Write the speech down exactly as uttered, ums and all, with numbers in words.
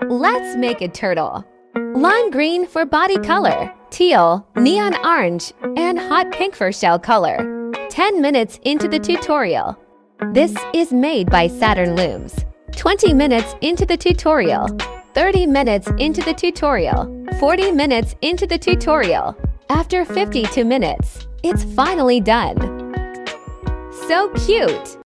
Let's make a turtle. Lime green for body color, teal, neon orange, and hot pink for shell color. ten minutes into the tutorial. This is made by Saturn Looms. twenty minutes into the tutorial. thirty minutes into the tutorial. forty minutes into the tutorial. After fifty-two minutes, it's finally done. So cute!